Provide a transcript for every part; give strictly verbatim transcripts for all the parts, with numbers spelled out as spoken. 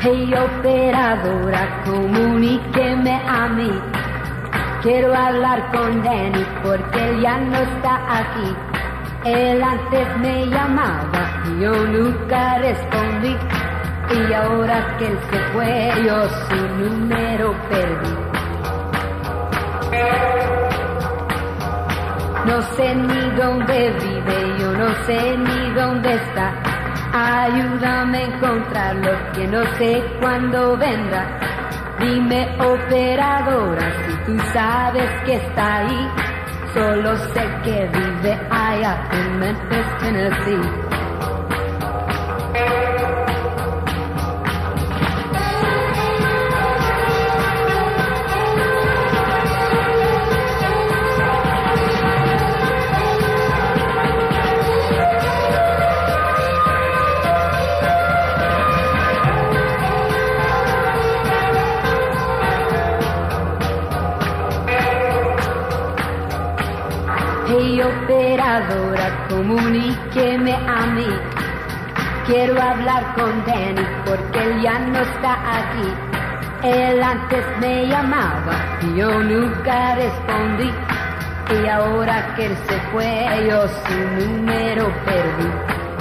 Hey operadora, comuníqueme a mí. Quiero hablar con Danny porque él ya no está aquí. Él antes me llamaba y yo nunca respondí. Y ahora que él se fue yo su número perdí. No sé ni dónde vive, yo no sé ni dónde está. Ayúdame a encontrarlo, que no sé cuándo vendrá. Dime operadora, si tú sabes que está ahí. Solo sé que vive allá en Memphis, Tennessee. Hey operadora, comuníqueme a mí. Quiero hablar con Danny porque él ya no está aquí. Él antes me llamaba y yo nunca respondí. Y ahora que él se fue yo su número perdí.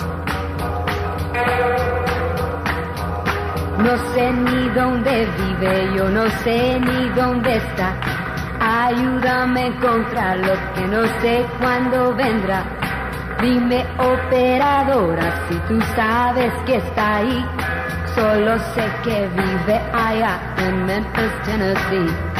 No sé ni dónde vive, yo no sé ni dónde está. Ayúdame a encontrarlo, que no sé cuándo vendrá. Dime operadora, si tú sabes que está ahí. Solo sé que vive allá en Memphis, Tennessee.